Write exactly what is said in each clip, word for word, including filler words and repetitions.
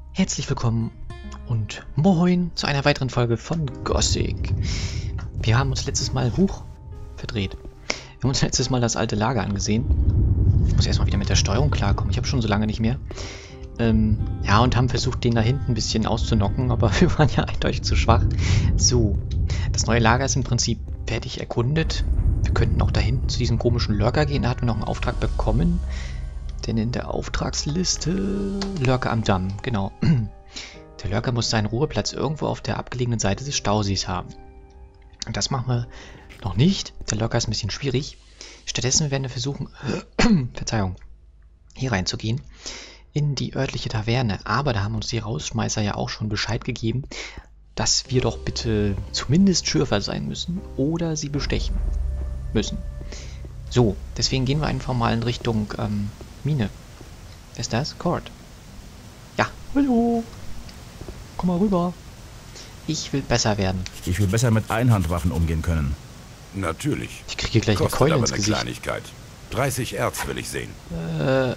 Herzlich willkommen und moin zu einer weiteren Folge von Gothic. Wir haben uns letztes Mal hoch verdreht. Wir haben uns letztes Mal das alte Lager angesehen. Ich muss erstmal wieder mit der Steuerung klarkommen. Ich habe schon so lange nicht mehr. Ähm, ja, und haben versucht, den da hinten ein bisschen auszunocken, aber wir waren ja eindeutig zu schwach. So, das neue Lager ist im Prinzip fertig erkundet. Wir könnten auch da hinten zu diesem komischen Lurker gehen. Da hatten wir noch einen Auftrag bekommen. Denn in der Auftragsliste Lurker am Damm, genau. Der Lurker muss seinen Ruheplatz irgendwo auf der abgelegenen Seite des Stausees haben. Und das machen wir noch nicht. Der Lurker ist ein bisschen schwierig. Stattdessen werden wir versuchen, Verzeihung, hier reinzugehen. In die örtliche Taverne. Aber da haben uns die Rausschmeißer ja auch schon Bescheid gegeben, dass wir doch bitte zumindest Schürfer sein müssen oder sie bestechen müssen. So, deswegen gehen wir einfach mal in Richtung ähm, Mine. Wer ist das? Cord. Ja, hallo. Komm mal rüber. Ich will besser werden. Ich will besser mit Einhandwaffen umgehen können. Natürlich. Ich kriege gleich Kostet eine Keule aber ins eine Gesicht. Kleinigkeit. dreißig Erz will ich sehen. Äh.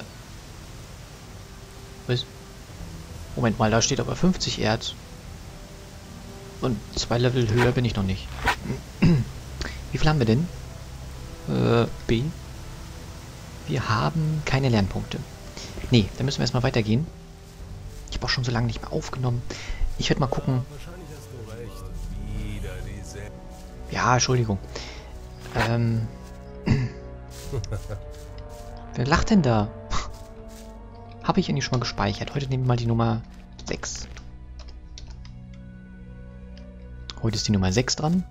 Was? Moment mal, da steht aber fünfzig Erz. Und zwei Level höher bin ich noch nicht. Wie viel haben wir denn? Äh, B. Wir haben keine Lernpunkte. Nee, dann müssen wir erstmal weitergehen. Ich habe auch schon so lange nicht mehr aufgenommen. Ich werde mal gucken. Ja, Entschuldigung. Ähm. Wer lacht denn da? Habe ich eigentlich schon mal gespeichert. Heute nehmen wir mal die Nummer sechs. Heute ist die Nummer sechs dran.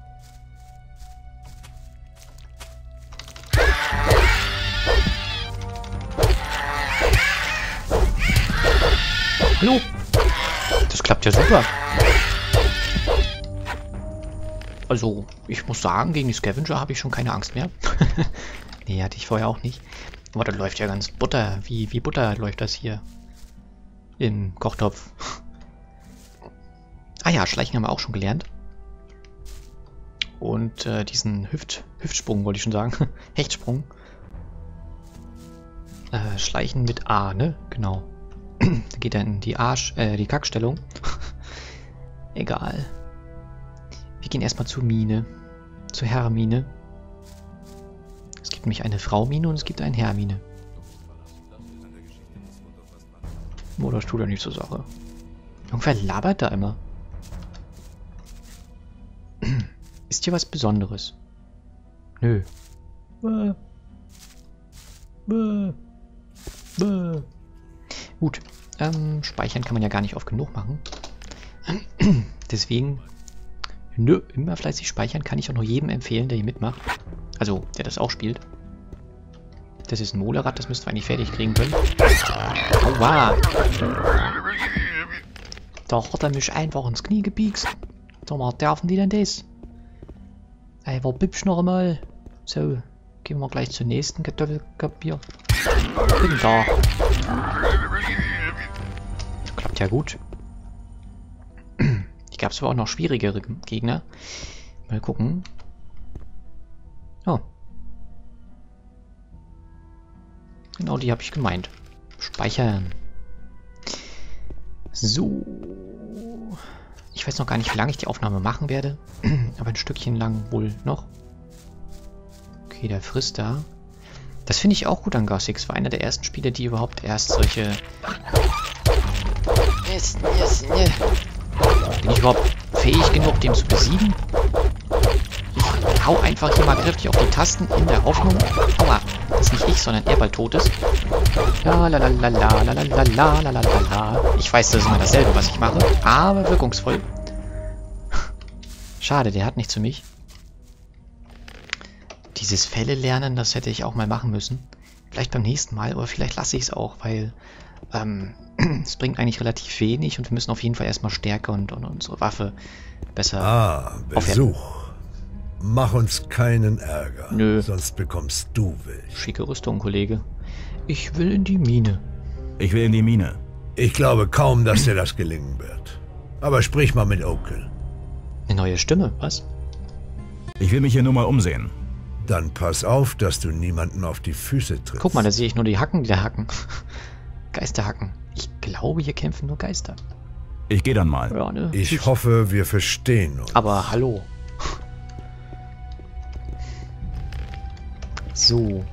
Hallo! Das klappt ja super. Also, ich muss sagen, gegen die Scavenger habe ich schon keine Angst mehr. Nee, hatte ich vorher auch nicht. Aber das läuft ja ganz Butter. Wie, wie Butter läuft das hier im Kochtopf. Ah ja, Schleichen haben wir auch schon gelernt. Und äh, diesen Hüft, Hüftsprung wollte ich schon sagen. Hechtsprung. Äh, Schleichen mit A, ne? Genau. Da geht er in die Arsch, äh, die Kackstellung. Egal. Wir gehen erstmal zur Mine. Zur Hermine. Es gibt nämlich eine Frau-Mine und es gibt eine Hermine. Oh, das tut ja nicht zur Sache. Irgendwer labert da immer. Ist hier was Besonderes? Nö. Bäh. Bäh. Bäh. Gut. Ähm, speichern kann man ja gar nicht oft genug machen. Deswegen, nö, immer fleißig speichern kann ich auch nur jedem empfehlen, der hier mitmacht. Also, der das auch spielt. Das ist ein Molerrad, das müssten wir eigentlich fertig kriegen können. Aua! Da hat er mich einfach ins Knie gebiegst. Sag mal, dürfen die denn das? Ey, war Bibsch noch einmal. So, gehen wir gleich zur nächsten Kartoffelkapier. Bin da. Klappt ja gut. Hier gab es aber auch noch schwierigere Gegner. Mal gucken. Oh. Genau die habe ich gemeint. Speichern. So. Ich weiß noch gar nicht, wie lange ich die Aufnahme machen werde. Aber ein Stückchen lang wohl noch. Okay, der frisst da. Das finde ich auch gut an Gothic. Es war einer der ersten Spiele, die überhaupt erst solche... Bin ich überhaupt fähig genug, den zu besiegen? Ich hau einfach hier mal kräftig auf die Tasten in der Hoffnung. Aua, dass nicht ich, sondern er bald tot ist. La la la la la la la la la la la la. Ich weiß, das ist immer dasselbe, was ich mache, aber wirkungsvoll. Schade, der hat nichts für mich. Dieses Fälle lernen, das hätte ich auch mal machen müssen. Vielleicht beim nächsten Mal, oder vielleicht lasse ich es auch, weil ähm, es bringt eigentlich relativ wenig und wir müssen auf jeden Fall erstmal Stärke und, und unsere Waffe besser Ah, Besuch. Mach uns keinen Ärger. Nö. Sonst bekommst du Wild. Schicke Rüstung, Kollege. Ich will in die Mine. Ich will in die Mine. Ich glaube kaum, dass dir das gelingen wird. Aber sprich mal mit Okel. Eine neue Stimme, was? Ich will mich hier nur mal umsehen. Dann pass auf, dass du niemanden auf die Füße trittst. Guck mal, da sehe ich nur die Hacken, die da hacken. Geisterhacken. Ich glaube, hier kämpfen nur Geister. Ich gehe dann mal. Ja, ne? Ich hoffe, wir verstehen uns. Aber hallo. So.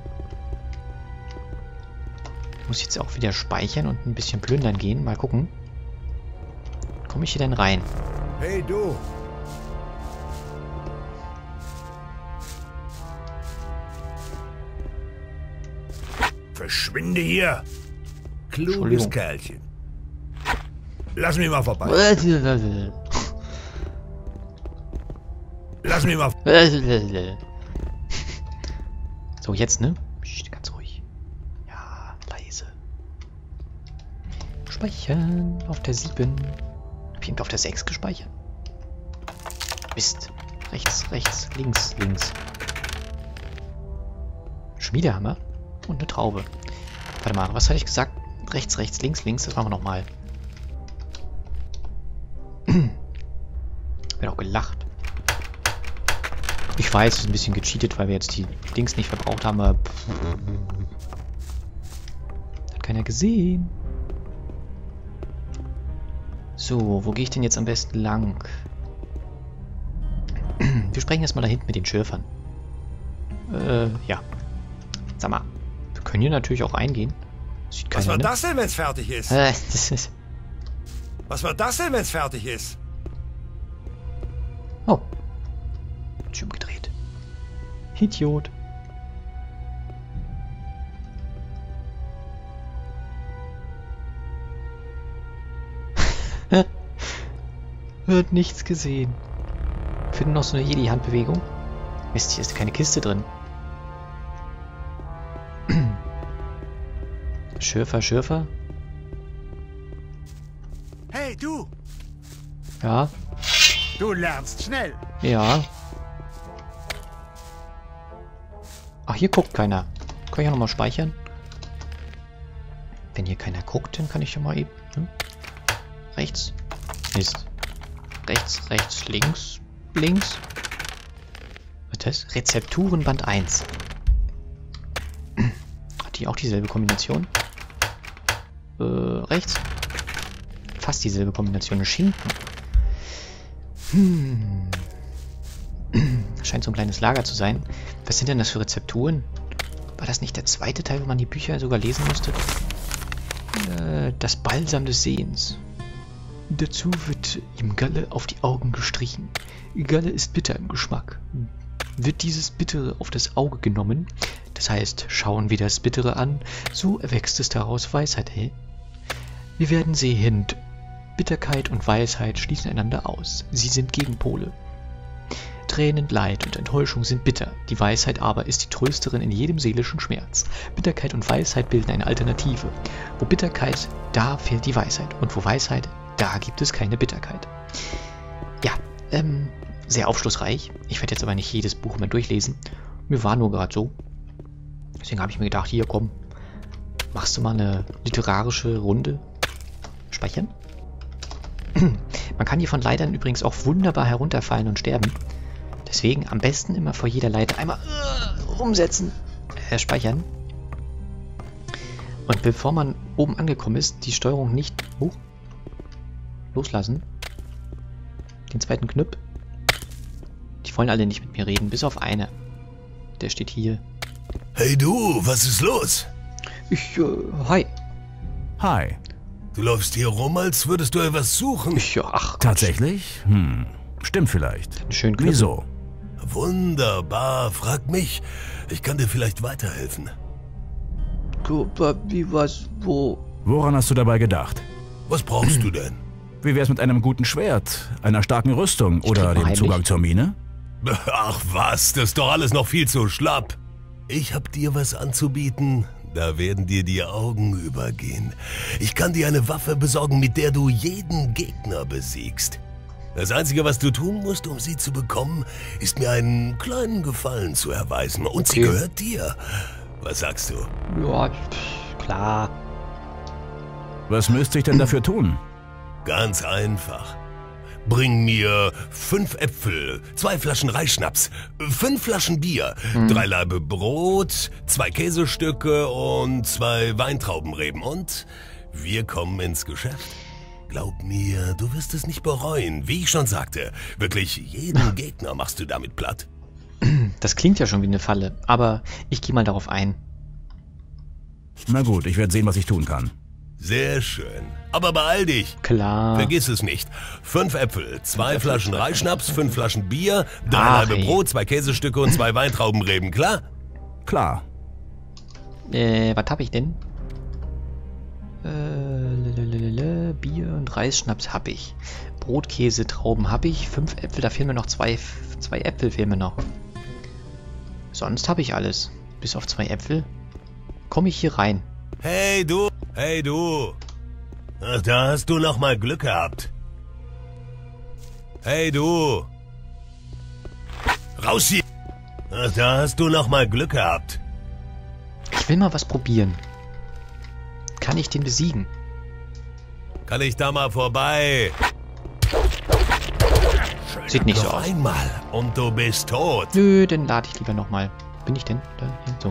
Muss jetzt auch wieder speichern und ein bisschen plündern gehen. Mal gucken. Komme ich hier denn rein? Hey, du! Verschwinde hier! Kluges Entschuldigung. Kerlchen. Lass mich mal vorbei. Lass mich mal... So, jetzt, ne? Psst, ganz ruhig. Ja, leise. Speichern auf der sieben. Hab ich auf der sechs gespeichert? Mist. Rechts, rechts, links, links. Schmiedehammer und eine Traube. Warte mal, was hatte ich gesagt? Rechts, rechts, links, links. Das machen wir nochmal. Wird auch gelacht. Ich weiß, es ist ein bisschen gecheatet, weil wir jetzt die Dings nicht verbraucht haben, aber pff, hat keiner gesehen. So, wo gehe ich denn jetzt am besten lang? Wir sprechen erstmal da hinten mit den Schürfern. Äh, ja. Sag mal, wir können hier natürlich auch reingehen. Sieht keiner, Was war ne? das denn, wenn's fertig ist? Äh, das ist... Was war das denn, wenn's fertig ist? Oh. Tür umgedreht. Idiot. Wird nichts gesehen. Finden noch so eine Jedi-Handbewegung. Mist, hier ist keine Kiste drin. Schürfer, Schürfer. Hey, du! Ja, Du lernst schnell. ja. Ach, hier guckt keiner. Kann ich ja nochmal speichern? Wenn hier keiner guckt, dann kann ich ja mal eben... Hm? Rechts. Mist. Rechts, rechts, links, links. Was ist das? Rezepturen Band eins. Hat die auch dieselbe Kombination? Äh, rechts. Fast dieselbe Kombination. Schinken. Hm. Scheint so ein kleines Lager zu sein. Was sind denn das für Rezepturen? War das nicht der zweite Teil, wo man die Bücher sogar lesen musste? Äh, das Balsam des Sehens. Dazu wird ihm Galle auf die Augen gestrichen. Galle ist bitter im Geschmack. Wird dieses Bittere auf das Auge genommen, das heißt, schauen wir das Bittere an, so erwächst es daraus Weisheit, hä? Wir werden sehen, Bitterkeit und Weisheit schließen einander aus. Sie sind Gegenpole. Tränen, Leid und Enttäuschung sind bitter. Die Weisheit aber ist die Trösterin in jedem seelischen Schmerz. Bitterkeit und Weisheit bilden eine Alternative. Wo Bitterkeit, da fehlt die Weisheit. Und wo Weisheit, da gibt es keine Bitterkeit. Ja, ähm, sehr aufschlussreich. Ich werde jetzt aber nicht jedes Buch mehr durchlesen. Mir war nur gerade so. Deswegen habe ich mir gedacht, hier komm, machst du mal eine literarische Runde? Speichern? Man kann hier von Leitern übrigens auch wunderbar herunterfallen und sterben. Deswegen am besten immer vor jeder Leiter einmal uh, umsetzen, äh, speichern. Und bevor man oben angekommen ist, die Steuerung nicht uh, loslassen. Den zweiten Knüpp. Die wollen alle nicht mit mir reden, bis auf einer. Der steht hier. Hey du, was ist los? Ich, äh, hi. Hi. Du läufst hier rum, als würdest du etwas suchen. Ich, ja, ach, Gott. Tatsächlich? Hm. Stimmt vielleicht. Einen schönen Knüppel. Wieso? Wunderbar, frag mich. Ich kann dir vielleicht weiterhelfen. Wie was, wo? Woran hast du dabei gedacht? Was brauchst du denn? Wie wär's mit einem guten Schwert, einer starken Rüstung Ich oder krieg mal dem heimlich. Zugang zur Mine? Ach was, das ist doch alles noch viel zu schlapp. Ich hab dir was anzubieten. Da werden dir die Augen übergehen. Ich kann dir eine Waffe besorgen, mit der du jeden Gegner besiegst. Das Einzige, was du tun musst, um sie zu bekommen, ist mir einen kleinen Gefallen zu erweisen. Und sie Okay. gehört dir. Was sagst du? Ja, pff, klar. Was müsste ich denn dafür tun? Ganz einfach. Bring mir fünf Äpfel, zwei Flaschen Reisschnaps, fünf Flaschen Bier, drei Laibe Brot, zwei Käsestücke und zwei Weintraubenreben. Und wir kommen ins Geschäft. Glaub mir, du wirst es nicht bereuen. Wie ich schon sagte, wirklich jeden Gegner machst du damit platt. Das klingt ja schon wie eine Falle, aber ich gehe mal darauf ein. Na gut, ich werde sehen, was ich tun kann. Sehr schön. Aber beeil dich. Klar. Vergiss es nicht. Fünf Äpfel, zwei Äpfel, Flaschen zwei Reisschnaps, fünf Flaschen Bier, drei Ach, halbe ey. Brot, zwei Käsestücke und zwei Weintraubenreben, klar? Klar. Äh, was habe ich denn? Äh, lalalala, Bier und Reisschnaps habe ich. Brot, Käse, Trauben habe ich. Fünf Äpfel, da fehlen mir noch zwei, zwei Äpfel fehlen mir noch. Sonst habe ich alles. Bis auf zwei Äpfel. Komme ich hier rein? Hey du, hey du. Ach, da hast du noch mal Glück gehabt. Hey du. Raus hier. Ach, da hast du noch mal Glück gehabt. Ich will mal was probieren. Kann ich den besiegen? Kann ich da mal vorbei? Sieht nicht so Noch aus. einmal und du bist tot. Nö, dann lade ich lieber nochmal. Bin ich denn? Da, hier, so.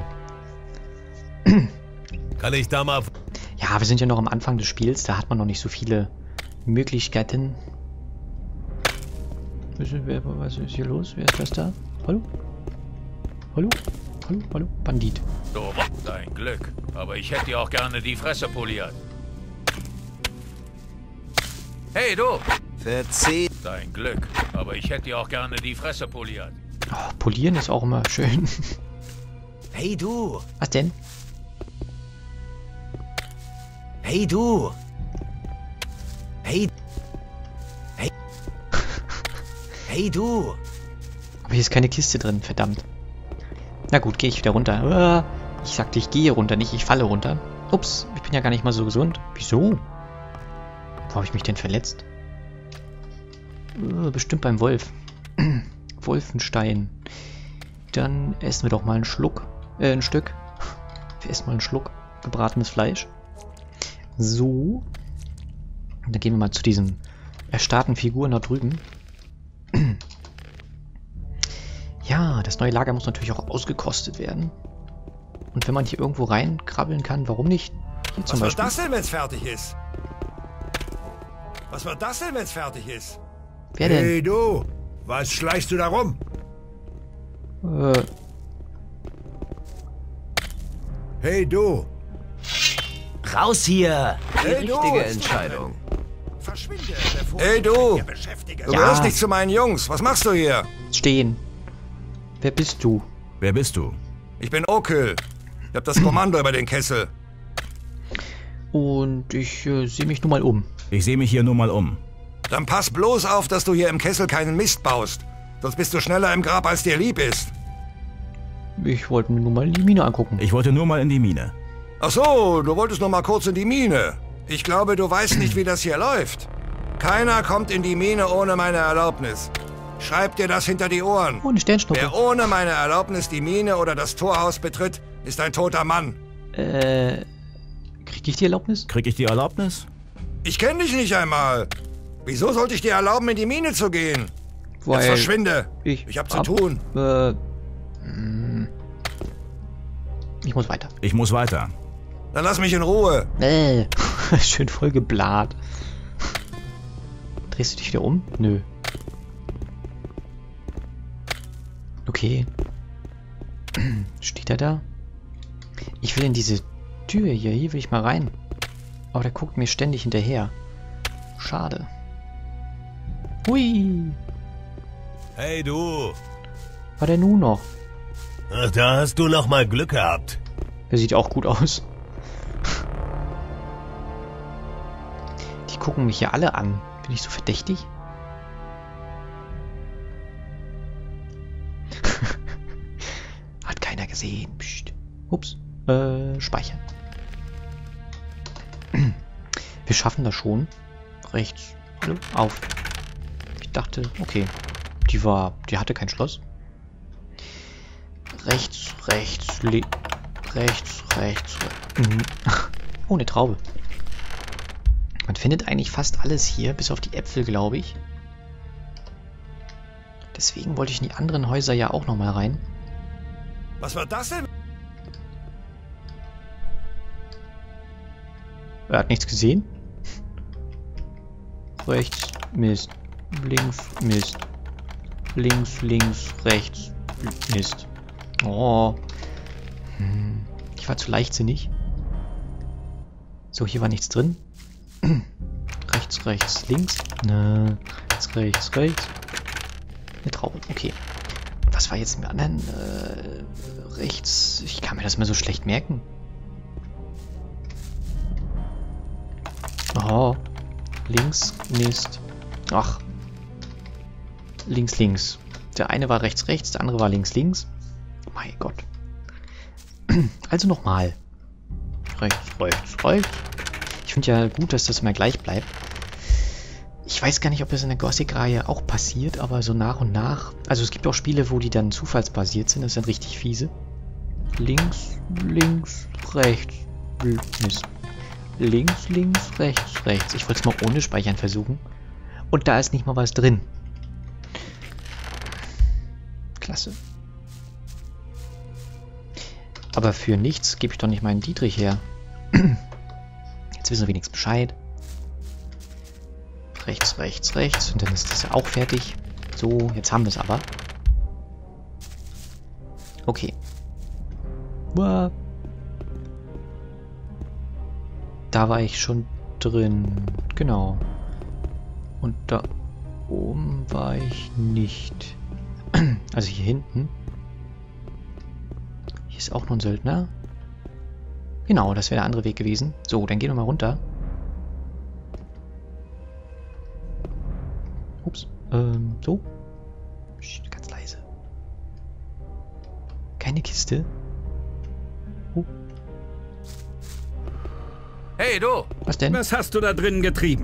Kann ich da mal... Ja, wir sind ja noch am Anfang des Spiels. Da hat man noch nicht so viele Möglichkeiten. Was ist, wer, was ist hier los? Wer ist das da? Hallo? Hallo? Hallo? Hallo? Bandit. So, dein Glück. Aber ich hätte dir auch gerne die Fresse poliert. Hey, du! Verzeih. Dein Glück. Aber ich hätte dir auch gerne die Fresse poliert. Oh, polieren ist auch immer schön. Hey, du. Was denn? Hey, du. Hey. Hey. Hey, du. Aber hier ist keine Kiste drin, verdammt. Na gut, gehe ich wieder runter. Uah, ich sagte, ich gehe runter, nicht ich falle runter. Ups, ich bin ja gar nicht mal so gesund. Wieso? Wo habe ich mich denn verletzt? Uh, bestimmt beim Wolf. Wolfenstein. Dann essen wir doch mal einen Schluck. Äh, ein Stück. Wir essen mal einen Schluck gebratenes Fleisch. So. Und dann gehen wir mal zu diesen erstarrten Figuren da drüben. Ja, das neue Lager muss natürlich auch ausgekostet werden. Und wenn man hier irgendwo reinkrabbeln kann, warum nicht? Hier zum Was wird Beispiel. das denn, wenn's fertig ist? Was wird das denn, wenn's fertig ist? Wer denn? Hey du, was schleichst du da rum? Äh, Hey du, Raus hier! Die Hey, du, richtige was Entscheidung. Verschwinde, bevor Hey, ich du. mich hier beschäftige. Du Ja. gehörst nicht zu meinen Jungs. Was machst du hier? stehen. Wer bist du? Wer bist du? Ich bin Okel. Ich hab das Kommando über den Kessel. Und ich äh, sehe mich nur mal um. Ich sehe mich hier nur mal um. Dann pass bloß auf, dass du hier im Kessel keinen Mist baust. Sonst bist du schneller im Grab, als dir lieb ist. Ich wollte mir nur mal die Mine angucken. Ich wollte nur mal in die Mine. Ach so, du wolltest noch mal kurz in die Mine. Ich glaube, du weißt nicht, wie das hier läuft. Keiner kommt in die Mine ohne meine Erlaubnis. Schreib dir das hinter die Ohren. Oh, eine Sternschnuppe. Wer ohne meine Erlaubnis die Mine oder das Torhaus betritt, ist ein toter Mann. Äh, krieg ich die Erlaubnis? Krieg ich die Erlaubnis? Ich kenne dich nicht einmal. Wieso sollte ich dir erlauben, in die Mine zu gehen? Weil Jetzt verschwinde. ich, Ich hab zu ab- tun. Äh, mm, ich muss weiter. Ich muss weiter. Dann lass mich in Ruhe. Äh, schön voll geblat. Drehst du dich wieder um? Nö. Okay. Steht er da? Ich will in diese Tür hier. Hier will ich mal rein. Aber der guckt mir ständig hinterher. Schade. Hui. Hey du. War der nun noch? Ach, da hast du noch mal Glück gehabt. Der sieht auch gut aus. Die gucken mich ja alle an. Bin ich so verdächtig? Hat keiner gesehen. Psst. Ups. Äh, speichern. Wir schaffen das schon. Rechts. Hallo? Auf. Ich dachte, okay. Die war, die hatte kein Schloss. Rechts, rechts, le rechts, rechts. Re mhm. Oh, eine Traube. Man findet eigentlich fast alles hier, bis auf die Äpfel, glaube ich. Deswegen wollte ich in die anderen Häuser ja auch nochmal rein. Was wird das denn? Er hat nichts gesehen. rechts, Mist. Links, Mist. Links, links, rechts, Mist. Oh. Hm. Ich war zu leichtsinnig. So, hier war nichts drin. Rechts, rechts, links. Ne. Rechts, rechts, rechts. Eine Traube. Okay. Und was war jetzt mit anderen? Äh, rechts. Ich kann mir das mal so schlecht merken. Oh. Links, Mist. Ach. Links, links. Der eine war rechts, rechts, der andere war links, links. Mein Gott. Also nochmal. Rechts, rechts, rechts. Ich finde ja gut, dass das immer gleich bleibt. Ich weiß gar nicht, ob das in der Gothic-Reihe auch passiert, aber so nach und nach. Also es gibt auch Spiele, wo die dann zufallsbasiert sind. Das sind richtig fiese. Links, links, rechts. Mist. Links, links, rechts, rechts. Ich wollte es mal ohne Speichern versuchen. Und da ist nicht mal was drin. Klasse. Aber für nichts gebe ich doch nicht meinen Dietrich her. Jetzt wissen wir wenigstens Bescheid. Rechts, rechts, rechts. Und dann ist das ja auch fertig. So, jetzt haben wir es aber. Okay. Uah. Da war ich schon drin. Genau. Und da oben war ich nicht. Also hier hinten. Hier ist auch noch ein Söldner. Genau, das wäre der andere Weg gewesen. So, dann gehen wir mal runter. Ups. Ähm, so. Psst, ganz leise. Keine Kiste. Oh. Hey, du! Was denn? Was hast du da drinnen getrieben?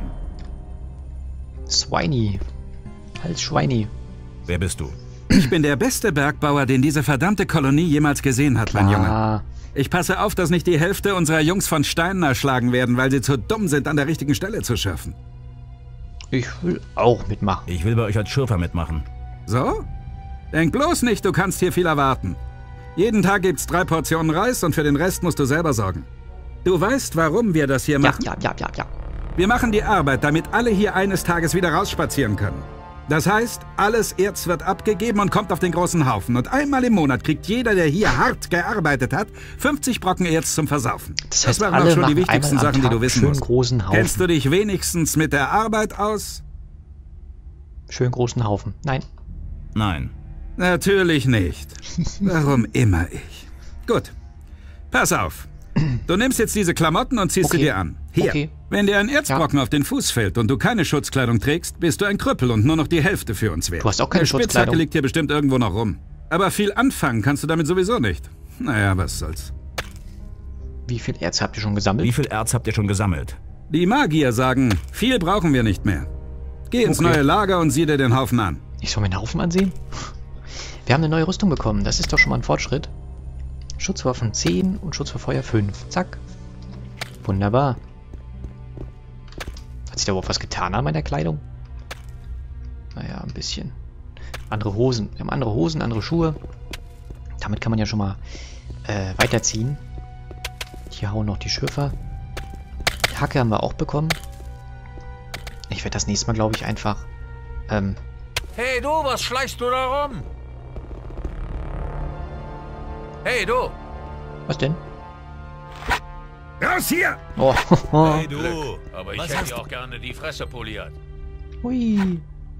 Swiney. Als Schweini. Wer bist du? Ich bin der beste Bergbauer, den diese verdammte Kolonie jemals gesehen hat, mein Junge. Ah, Ich passe auf, dass nicht die Hälfte unserer Jungs von Steinen erschlagen werden, weil sie zu dumm sind, an der richtigen Stelle zu schürfen. ich will auch mitmachen. Ich will bei euch als Schürfer mitmachen. So? Denk bloß nicht, du kannst hier viel erwarten. Jeden Tag gibt's drei Portionen Reis und für den Rest musst du selber sorgen. Du weißt, warum wir das hier Ja, machen? ja, ja, ja, ja. Wir machen die Arbeit, damit alle hier eines Tages wieder rausspazieren können. Das heißt, alles Erz wird abgegeben und kommt auf den großen Haufen. Und einmal im Monat kriegt jeder, der hier hart gearbeitet hat, fünfzig Brocken Erz zum Versaufen. Das heißt, waren alle auch schon die machen wichtigsten einmal am Sachen, die Tag du wissen schön musst. großen Haufen. Kennst du dich wenigstens mit der Arbeit aus? Schön großen Haufen. Nein. Nein. Natürlich nicht. Warum immer ich? Gut. Pass auf. Du nimmst jetzt diese Klamotten und ziehst Okay. sie dir an. Hier. Okay. Wenn dir ein Erzbrocken auf den Fuß fällt und du keine Schutzkleidung trägst, bist du ein Krüppel und nur noch die Hälfte für uns wert. Du hast auch keine Eine Spitzhacke Schutzkleidung. liegt hier bestimmt irgendwo noch rum. Aber viel anfangen kannst du damit sowieso nicht. Naja, was soll's. Wie viel Erz habt ihr schon gesammelt? Wie viel Erz habt ihr schon gesammelt? Die Magier sagen, viel brauchen wir nicht mehr. Geh ins Okay. neue Lager und sieh dir den Haufen an. Ich soll mir den Haufen ansehen? Wir haben eine neue Rüstung bekommen. Das ist doch schon mal ein Fortschritt. Schutzwaffen zehn und Schutz vor Feuer fünf. Zack. Wunderbar. Hat sich da überhaupt was getan an meiner Kleidung? Naja, ein bisschen. Andere Hosen. Wir haben andere Hosen, andere Schuhe. Damit kann man ja schon mal äh, weiterziehen. Hier hauen noch die Schürfer. Die Hacke haben wir auch bekommen. Ich werde das nächste Mal, glaube ich, einfach... Ähm, Hey, du, was schleichst du da rum? Hey, du! was denn? Raus hier! Oh, Hey du, Aber ich Was hätte hast dir auch gerne die Fresse poliert. hui.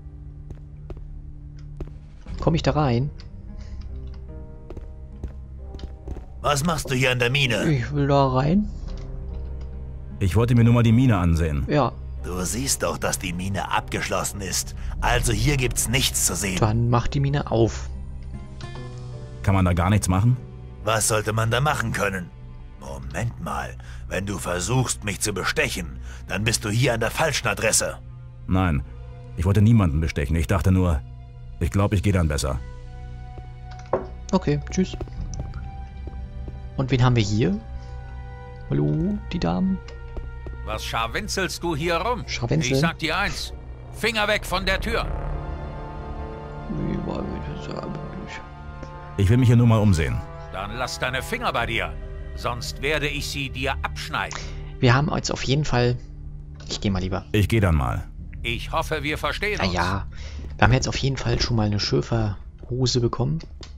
Komme ich da rein? Was machst du hier in der Mine? Ich will da rein. Ich wollte mir nur mal die Mine ansehen. Ja, Du siehst doch, dass die Mine abgeschlossen ist. Also hier gibt's nichts zu sehen. dann macht die Mine auf. Kann man da gar nichts machen? Was sollte man da machen können? Moment mal. Wenn du versuchst, mich zu bestechen, dann bist du hier an der falschen Adresse. Nein. Ich wollte niemanden bestechen. Ich dachte nur, ich glaube, ich gehe dann besser. Okay, tschüss. Und wen haben wir hier? Hallo, die Damen? Was scharwenzelst du hier rum? Scharwenzeln? Ich sag dir eins. Finger weg von der Tür. Wie war das eigentlich? Ich will mich hier nur mal umsehen. Dann lass deine Finger bei dir. Sonst werde ich sie dir abschneiden. Wir haben jetzt auf jeden Fall... Ich gehe mal lieber. Ich gehe dann mal. Ich hoffe, wir verstehen uns. Naja, wir haben jetzt auf jeden Fall schon mal eine Schürferhose bekommen.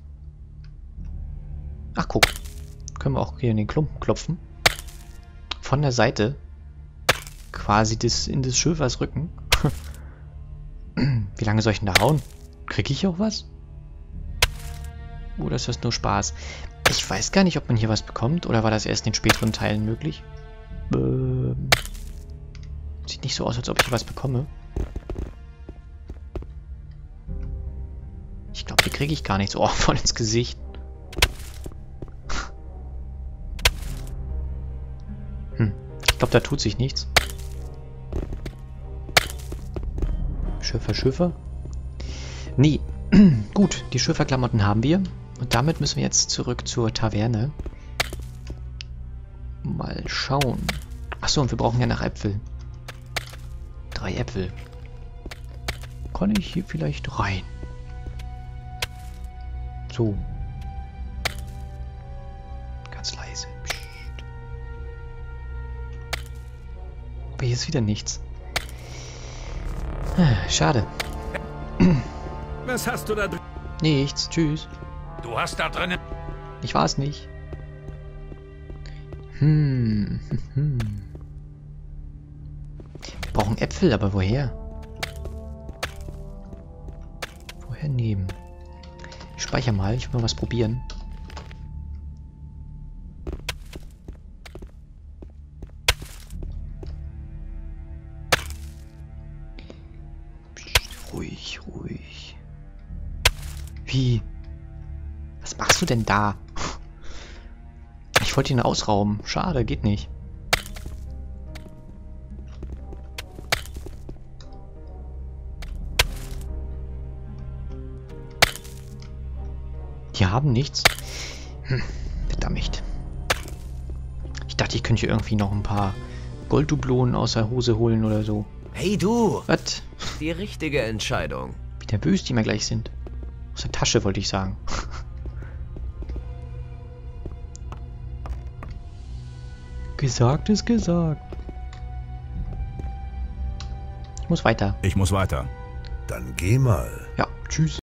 Ach, guck. Können wir auch hier in den Klumpen klopfen. Von der Seite. Quasi das, in des Schürfers Rücken. Wie lange soll ich denn da hauen? Kriege ich auch was? Oder ist das nur Spaß? Ich weiß gar nicht, ob man hier was bekommt. Oder war das erst in den späteren Teilen möglich? Ähm, sieht nicht so aus, als ob ich was bekomme. Ich glaube, hier kriege ich gar nichts. Oh, voll ins Gesicht. Hm. Ich glaube, da tut sich nichts. Schiffer, Schiffer. Nee. Gut, die Schifferklamotten haben wir. Und damit müssen wir jetzt zurück zur Taverne. Mal schauen. Achso, und wir brauchen ja noch Äpfel. Drei Äpfel. Kann ich hier vielleicht rein? So. Ganz leise. Psst. Aber hier ist wieder nichts. Ah, schade. Was hast du da drin? Nichts. Tschüss. Du hast da drinnen... Ich war es nicht. Hm. hm. Wir brauchen Äpfel, aber woher? Woher nehmen? Ich speichere mal, ich will mal was probieren. Psst, ruhig, ruhig. Wie? Was machst du denn da? Ich wollte ihn ausrauben. Schade, geht nicht. Die haben nichts. Hm, verdammt. Ich dachte, ich könnte hier irgendwie noch ein paar Golddublonen aus der Hose holen oder so. Hey du! Was? Die richtige Entscheidung. Wie nervös die mir gleich sind. Aus der Tasche wollte ich sagen. Gesagt ist gesagt. Ich muss weiter. Ich muss weiter. Dann geh mal. Ja, tschüss.